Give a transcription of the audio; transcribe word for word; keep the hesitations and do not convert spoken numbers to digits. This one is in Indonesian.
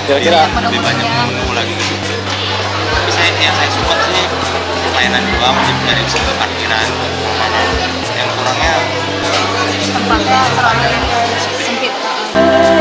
Kira-kira lebih banyak menunggu lagi gitu. Tapi saya yang saya suka sih permainan doang dari segi parkiran. Yang kurangnya tempatnya terlalu sempit.